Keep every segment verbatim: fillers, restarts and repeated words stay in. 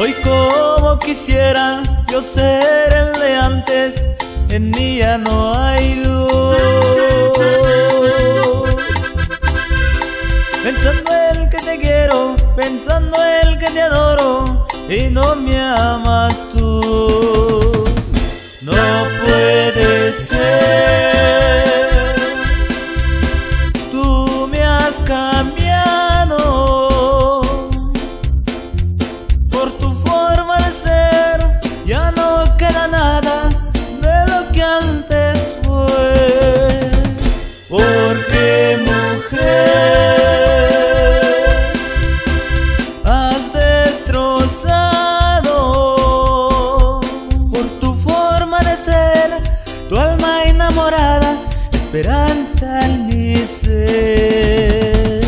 Hoy como quisiera yo ser el de antes, en mí ya no hay luz. Pensando el que te quiero, pensando el que te adoro, y no me amas tú. No puede ser, tú me has cambiado. Por tu forma de ser ya no queda nada de lo que antes fue. Porque mujer, has destrozado por tu forma de ser, tu alma enamorada, esperanza en mi ser.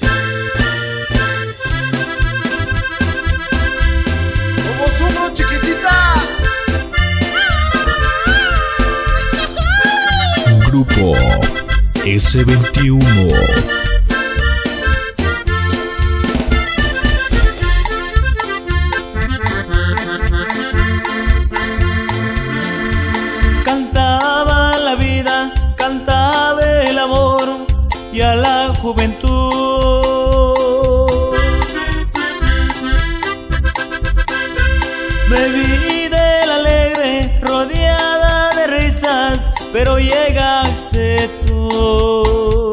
¡Como somos, chiquitita! Grupo ese veintiuno. Cantaba la vida, cantaba el amor y a la juventud. Me vi del alegre, rodeada de risas, pero llegaste tú.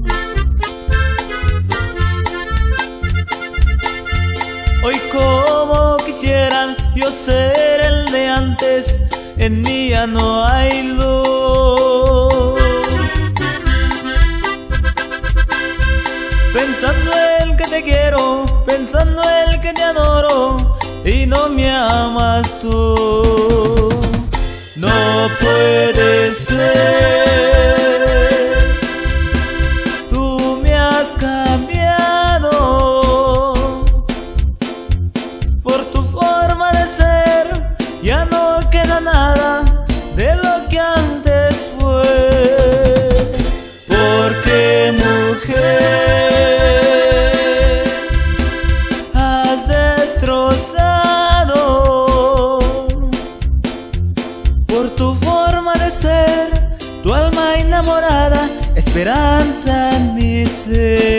Hoy como quisiera yo ser el de antes, en mí ya no hay luz. Pensando el que te quiero, pensando el que te adoro, y no me amas tú. No puede ser, tú me has cambiado. Por tu forma de ser ya no queda nada de lo que antes fue. Porque mujer, has destrozado por tu forma de ser, tu alma enamorada, esperanza en mi ser.